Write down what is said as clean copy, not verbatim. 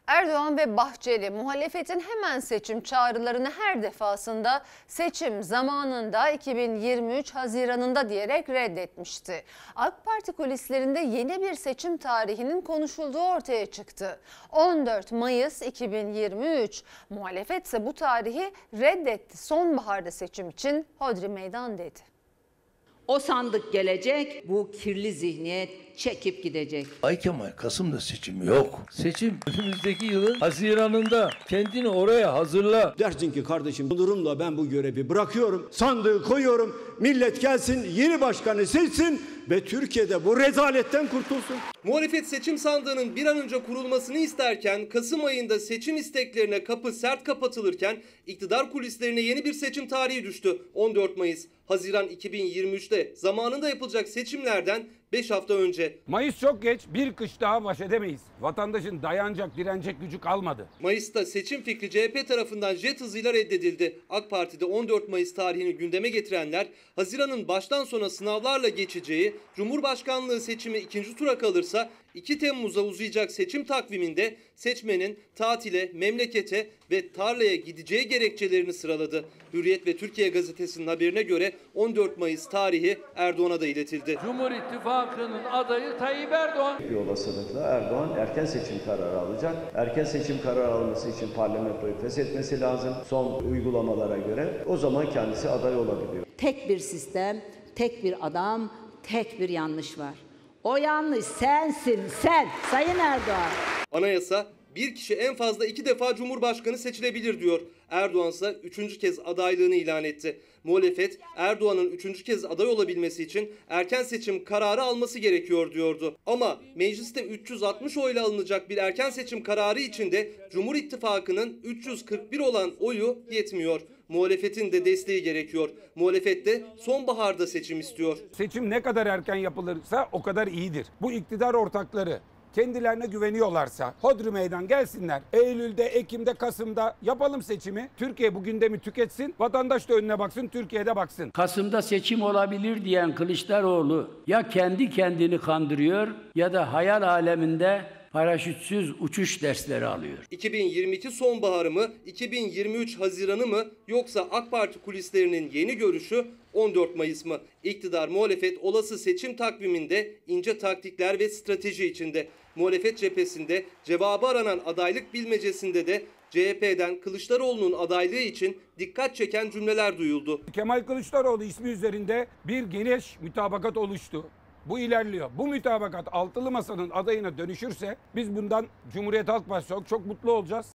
Erdoğan ve Bahçeli muhalefetin hemen seçim çağrılarını her defasında seçim zamanında 2023 Haziran'ında diyerek reddetmişti. AK Parti kulislerinde yeni bir seçim tarihinin konuşulduğu ortaya çıktı. 14 Mayıs 2023. Muhalefet ise bu tarihi reddetti. Sonbaharda seçim için hodri meydan dedi. O sandık gelecek, bu kirli zihniyet çekip gidecek. Ay Kemal, Kasım'da seçim yok. Seçim önümüzdeki yılın Haziran'ında. Kendini oraya hazırla. Dersin ki kardeşim bu durumla ben bu görevi bırakıyorum. Sandığı koyuyorum. Millet gelsin, yeni başkanı seçsin ve Türkiye'de bu rezaletten kurtulsun. Muhalefet seçim sandığının bir an önce kurulmasını isterken Kasım ayında seçim isteklerine kapı sert kapatılırken iktidar kulislerine yeni bir seçim tarihi düştü. 14 Mayıs. Haziran 2023'te zamanında yapılacak seçimlerden 5 hafta önce. Mayıs çok geç, bir kış daha baş edemeyiz. Vatandaşın dayanacak, direnecek gücü kalmadı. Mayıs'ta seçim fikri CHP tarafından jet hızıyla reddedildi. AK Parti'de 14 Mayıs tarihini gündeme getirenler, Haziran'ın baştan sona sınavlarla geçeceği, Cumhurbaşkanlığı seçimi ikinci tura kalırsa 2 Temmuz'a uzayacak seçim takviminde seçmenin tatile, memlekete ve tarlaya gideceği gerekçelerini sıraladı. Hürriyet ve Türkiye Gazetesi'nin haberine göre 14 Mayıs tarihi Erdoğan'a da iletildi. Cumhur İttifakı'nın adayı Tayyip Erdoğan. Bir olasılıkla Erdoğan erken seçim kararı alacak. Erken seçim kararı alması için parlamentoyu feshetmesi lazım. Son uygulamalara göre o zaman kendisi aday olabiliyor. Tek bir sistem, tek bir adam, tek bir yanlış var. O yanlış sensin, sen Sayın Erdoğan. Anayasa bir kişi en fazla 2 defa Cumhurbaşkanı seçilebilir diyor. Erdoğan ise 3. kez adaylığını ilan etti. Muhalefet Erdoğan'ın 3. kez aday olabilmesi için erken seçim kararı alması gerekiyor diyordu. Ama mecliste 360 oyla alınacak bir erken seçim kararı için de Cumhur İttifakı'nın 341 olan oyu yetmiyor. Muhalefetin de desteği gerekiyor. Muhalefet de sonbaharda seçim istiyor. Seçim ne kadar erken yapılırsa o kadar iyidir. Bu iktidar ortakları kendilerine güveniyorlarsa hodri meydan gelsinler. Eylül'de, Ekim'de, Kasım'da yapalım seçimi. Türkiye bu gündemi tüketsin. Vatandaş da önüne baksın, Türkiye'de baksın. Kasım'da seçim olabilir diyen Kılıçdaroğlu ya kendi kendini kandırıyor ya da hayal aleminde paraşütsüz uçuş dersleri alıyor. 2022 sonbaharı mı, 2023 Haziran'ı mı yoksa AK Parti kulislerinin yeni görüşü 14 Mayıs mı? İktidar muhalefet olası seçim takviminde ince taktikler ve strateji içinde. Muhalefet cephesinde cevabı aranan adaylık bilmecesinde de CHP'den Kılıçdaroğlu'nun adaylığı için dikkat çeken cümleler duyuldu. Kemal Kılıçdaroğlu ismi üzerinde bir geniş mütabakat oluştu. Bu ilerliyor. Bu mütabakat altılı masanın adayına dönüşürse biz bundan Cumhuriyet Halk Partisi çok mutlu olacağız.